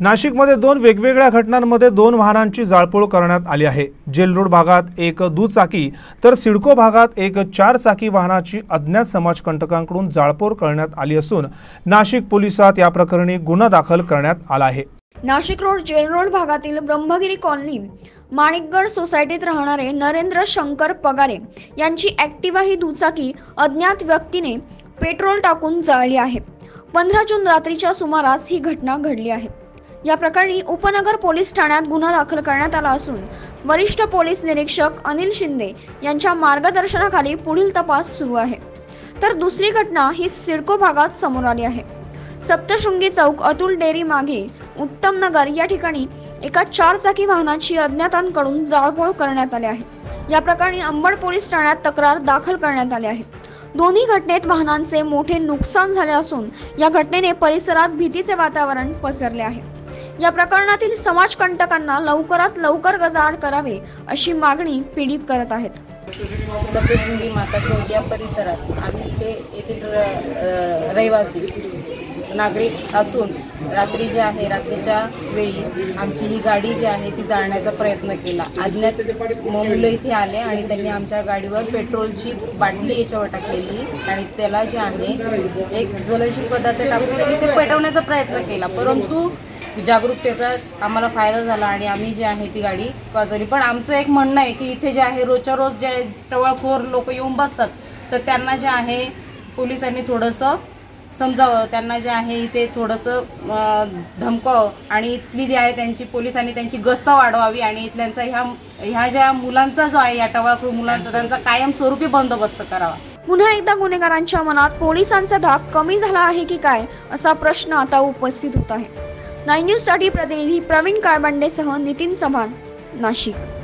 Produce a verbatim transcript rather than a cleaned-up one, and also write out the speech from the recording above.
नाशिकमध्ये दोन वेगवेगळ्या घटनांमध्ये दोन वाहनांची जाळपोळ करण्यात आली आहे। जेल रोड भागात एक दुचाकी तर सिडको भागात एक चार चाकी वाहनाची अज्ञात समाजकंटकांकडून जाळपोळ करण्यात आली असून नाशिक पोलिसात या प्रकरणी गुन्हा दाखल करण्यात आला आहे। नाशिक रोड जेल रोड भागातील ब्रह्मगिरी कॉलनी माणिकगड सोसायटीत राहणारे नरेंद्र शंकर पगारे यांची ॲक्टिवा ही दुचाकी अज्ञात व्यक्तीने पेट्रोल टाकून जाळली आहे। पंधरा जून रात्रीच्या सुमारास ही घटना घडली आहे। या प्रकरणी उपनगर पोलीस ठाण्यात गुन्हा दाखल करण्यात आला असून वरिष्ठ पोलीस निरीक्षक अनिल शिंदे यांच्या मार्गदर्शनाखाली पुढील तपास सुरू आहे। तर दुसरी घटना ही सिडको भागात समोर आली आहे। सप्तशृंगी चौक अतुल डेअरी मागे उत्तम नगर या ठिकाणी एका चारचाकी वाहनाची अज्ञातांकडून जाळपोळ करण्यात आली आहे। या प्रकरणी अंबड पोलीस ठाण्यात तक्रार दाखल करण्यात आली आहे। दोन्ही घटनेत वाहनांचे मोठे नुकसान झाले असून या घटनेने परिसरात भीतीचे वातावरण पसरले आहे। या प्रकरणातील समाजकंटकांना लवकरात लवकर गजाआड करावे अशी मागणी पीडित करत आहेत। सप्तशृंगी माता चौक या परिसरात आम्ही इथे येथील रहिवासी नागरिक असून रात्री जे आहे रात्रीच्या वेळी आमची ही गाडी जी आहे ती जाळण्याचा प्रयत्न केला। अज्ञात मुलं इथे आले आणि त्यांनी आमच्या गाडीवर पेट्रोलची बाटली याच्यावर टाकलेली आणि त्याला जे आहे एक ज्वलनशील पदार्थ टाकून त्यांनी ते पेटवण्याचा प्रयत्न केला, परंतु जागरूकतेचा आम्हाला फायदा झाला आणि आम्ही जे आहे ती गाडी वाजवली। पण आमचं एक म्हणणं आहे की इथे जे आहे रोजच्या रोज जे टवळखोर लोक येऊन बसतात तर त्यांना जे आहे पोलिसांनी थोडंसं समजावं, त्यांना जे आहे इथे थोडंसं धमकावं आणि इथली जी आहे त्यांची पोलिसांनी त्यांची गस्त वाढवावी आणि इथल्यांचा ह्या ह्या ज्या मुलांचा जो आहे या टवळखोर मुलांचा त्यांचा कायमस्वरूपी बंदोबस्त करावा। पुन्हा एकदा गुन्हेगारांच्या मनात पोलिसांचा धाक कमी झाला आहे की काय असा प्रश्न आता उपस्थित होत आहे। नाईन न्यूज साठी प्रतिनिधी प्रवीण काळबंडेसह नितीन चव्हाण, नाशिक।